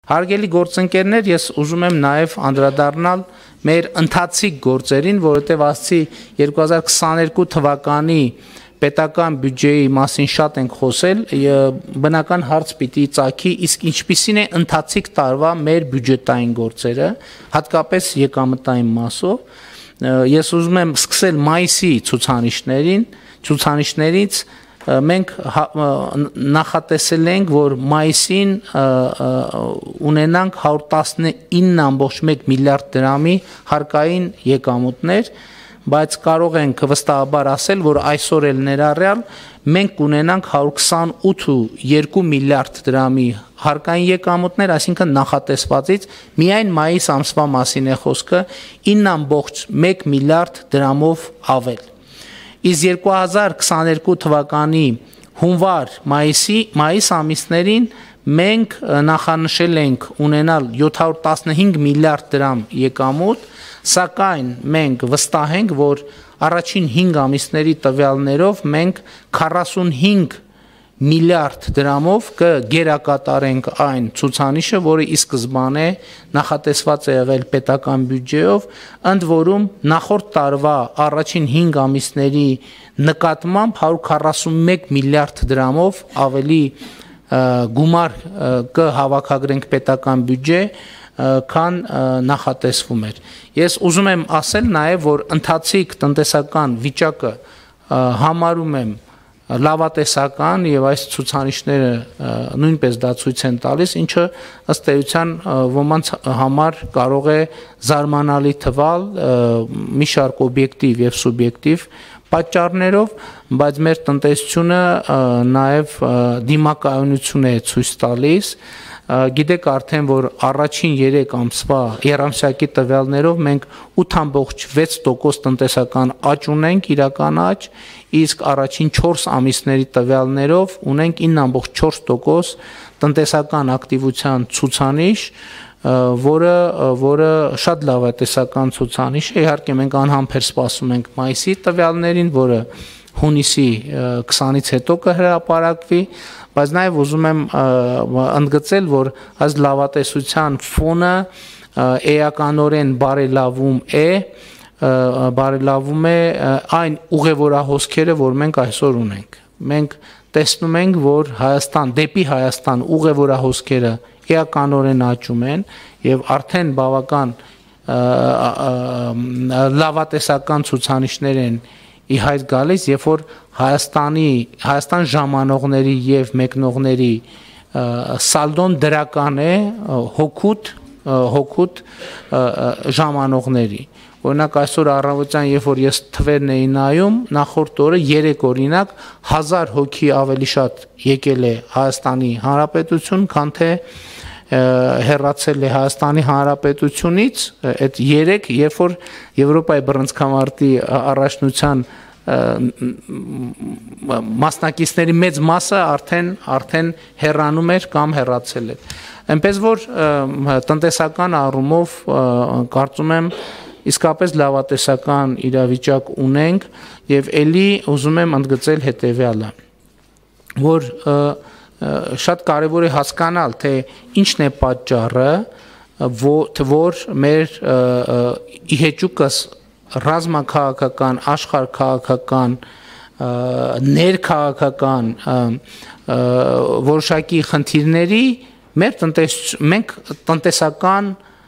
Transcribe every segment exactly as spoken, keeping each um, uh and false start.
Հարգելի գործընկերներ, ես ուզում եմ նաև անդրադառնալ մեր ընթացիկ գործերին, որովհետև ասացի երկու հազար քսաներկու թվականի պետական բյուջեի մասին շատ ենք խոսել, բնական հարց պիտի ծագի, իսկ ինչպիսին է ընթացիկ տարվա մեր բյուջետային գործերը, հատկապես եկամտային մասով, ես ուզում եմ սկսել մայիսի ցուցանիշներին, ցուցանիշներից մենք նախատեսել ենք, որ մայիսին ունենանք հարյուր տասնինը ամբողջ մեկ միլիարդ դրամի հարկային եկամուտներ, բայց կարող ենք վստահաբար ասել, որ այսօր էլ ներառյալ մենք կունենանք հարյուր քսանութ կόμμα երկու միլիարդ դրամի հարկային եկամուտներ, այսինքն նախատեսվածից միայն մայիս ամսվա մասին է խոսքը ինը ամբողջ մեկ միլիարդ դրամով ավել։ Իսկ երկու հազար քսաներկու թվականի հունվար մայիսի մայիս ամիսներին մենք նախանշել ենք ունենալ յոթ հարյուր տասնհինգ միլիարդ դրամ եկամուտ, սակայն մենք վստահ ենք, որ առաջին հինգ ամիսների տվյալներով մենք քառասունհինգ միլիարդ դրամով կգերակատարենք այն ցուցանիշը, որը ի սկզբանե նախատեսված է եղել պետական բյուջեով, ընդ որում նախորդ տարվա առաջին հինգ ամիսների նկատմամբ հարյուր քառասունմեկ միլիարդ դրամով ավելի գումար կհավաքագրենք պետական բյուջե, քան նախատեսվում էր։ Ես ուզում եմ ասել նաև, որ ընթացիկ տնտեսական վիճակը համարում եմ լավատեսական եւ այս ցուցանիշները նույնպես դա ցույց են տալիս, ինչը ըստ էության ոմանց համար կարող է զարմանալի թվալ մի շարք օբյեկտիվ եւ սուբյեկտիվ պատճառներով, բայց մեր տնտեսությունը նաեւ դիմակայունություն է ցույց տալիս։ Գիտեք արդեն, որ առաջին երեք ամսվա երամսյակի տվյալներով մենք ութ ամբողջ վեց տոկոս տնտեսական աճ ունենք, իրական աճ, իսկ առաջին չորս ամիսների տվյալներով ունենք ինը ամբողջ չորս տոկոս տնտեսական ակտիվության ցուցանիշ, որը որը շատ լավ է տեսական ցուցանիշ է, իհարկե մենք անհամբեր սպասում ենք մայիսի տվյալներին, որը հունիսի քսանից հետո կհրապարակվի, բայց նաև ուզում եմ ընդգծել, որ այս լավատեսության ֆոնը էականորեն բարելավում է, բարելավում է այն ուղևորահոսքերը, որ մենք այսօր ունենք։ Մենք տեսնում ենք, որ Հայաստան, դեպի Հայաստան ուղևորահոսքերը էականորեն աճում են եւ արդեն բավական լավատեսական ցուցանիշներ են ի հայտ գալիս, երբ որ Հայաստանի Հայաստան ժամանողների եւ մեկնողների սալդոն դրական է հոգուտ հոգուտ ժամանողների։ Օրինակ այսօր առավոտյան, երբ որ ես թվերն էի նայում, նախորդ օրը երեք օրինակ հազար հոգի ավելի շատ եկել է Հայաստանի Հանրապետություն, քան թե հեռացել է Հայաստանի Հանրապետությունից, այդ երեք, երբ որ Եվրոպայի բռնցքամարտի առաջնության մասնակիցների մեծ մասը արդեն արդեն հեռանում էր կամ հեռացել էր։ Այնպես որ տնտեսական առումով կարծում եմ իսկապես լավատեսական իրավիճակ ունենք եւ ելի ուզում եմ ընդգծել հետեւյալը, որ շատ կարևոր է հասկանալ, թե ինչն է պատճառը, որ մեր իհեճուկս ռազմաքաղաքական, աշխարհքաղաքական, ներքաղաքական որոշակի խնդիրների մեր տնտես մենք տնտեսական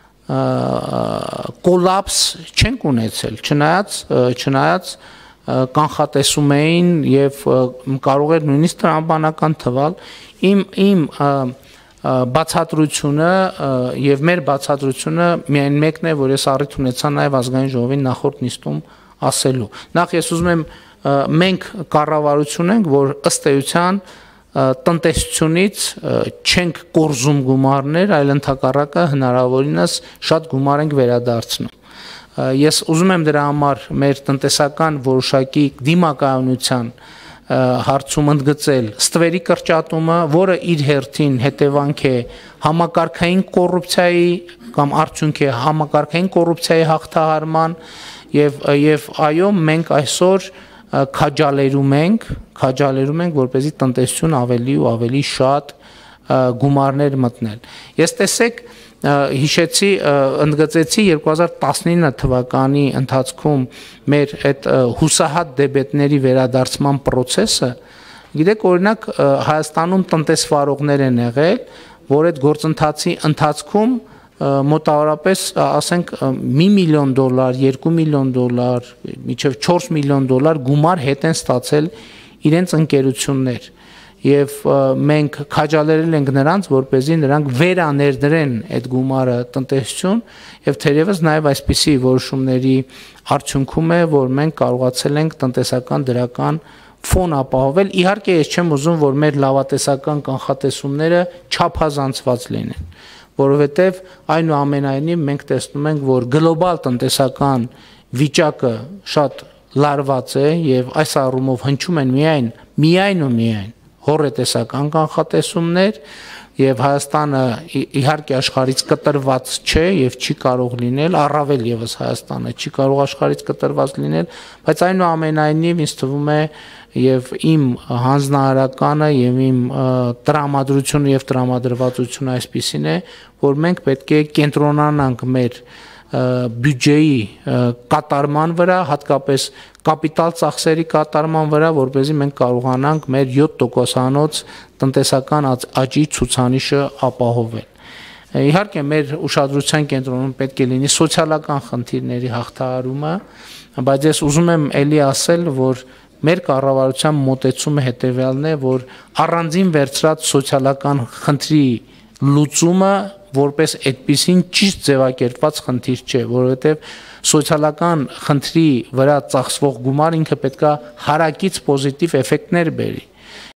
կոլապս չենք ունեցել, չնայած չնայած կանխատեսում էին եւ կարող էր նույնիսկ տրամաբանական թվալ իմ իմ բացատրությունը եւ մեր բացատրությունը միայն մեկն է, որ ես առիթ ունեցա նաեւ ազգային ժողովին նախորդ նիստում ասելու։ Նախ ես ուզում եմ մենք կառավարություն ենք, որ ըստ էության տնտեսությունից չենք կորզում գումարներ, այլ ընդհակառակը հնարավորինս շատ գումար ենք վերադարձնում։ Ես ուզում եմ դրա համար մեր տնտեսական որոշակի դիմակայունության հարցում ընդգծել ստվերի կրճատումը, որը իր հերթին հետևանք է համակարգային կոռուպցիայի կամ արդյունք է համակարգային կոռուպցիայի հաղթահարման եւ եւ այո, մենք այսօր քաջալերում ենք, քաջալերում ենք, որպեսզի տնտեսություն ավելի ու ավելի շատ գումարներ մտնել։ Ես տեսեք հիշեցի ընդգծեցի երկու հազար տասնինը թվականի ընթացքում մեր այդ հուսահատ դեբետների վերադարձման process-ը, գիտեք, օրինակ Հայաստանում տնտեսվարողներ են եղել, որ այդ գործընթացի ընթացքում մոտավորապես ասենք մի միլիոն դոլար, երկու միլիոն դոլար, մինչև չորս միլիոն դոլար գումար հետ են ստացել իրենց ընկերություններ եւ մենք քաջալերել ենք նրանց, որպեսզի նրանք վերաներդրեն այդ գումարը տնտեսություն եւ թերևս նաեւ այսպիսի որոշումների արդյունքում է, որ մենք կարողացել ենք տնտեսական դրական ֆոն ապահովել։ Իհարկե ես չեմ ուզում, որ մեր լավատեսական կանխատեսումները չափազանցված լինեն, որովհետեւ այնուամենայնիվ մենք տեսնում ենք, որ գլոբալ տնտեսական վիճակը շատ լարված է եւ այս առումով հնչում են միայն միայն ու միայն հորետեսական կանխատեսումներ եւ Հայաստանը իհարկե աշխարհից կտրված չէ եւ չի կարող լինել, առավել եւս Հայաստանը չի կարող աշխարհից կտրված լինել, բայց այնուամենայնիվ ինձ թվում է եւ իմ հանձնարարականը եւ իմ տրամադրությունը եւ տրամադրվածությունը այսպիսին է, որ մենք պետք է կենտրոնանանք մեր բյուջեի կատարման վրա, հատկապես կապիտալ ծախսերի կատարման վրա, որպեսզի մենք կարողանանք մեր յոթ տոկոսանոց տնտեսական աճի ցուցանիշը ապահովել։ Իհարկե մեր ուշադրության կենտրոնում պետք է լինի սոցիալական խնդիրների հաղթահարումը, բայց ես ուզում եմ ելի ասել, որ մեր կառավարության մոտեցումը հետևյալն է, որ առանձին վերցրած սոցիալական խնդրի լուծումը որպես այդպիսին ճիշտ ձևակերպված խնդիր չէ, որովհետև սոցիալական խնդրի վրա ծախսվող գումար ինքը պետք է հարակից պոզիտիվ էֆեկտներ բերի։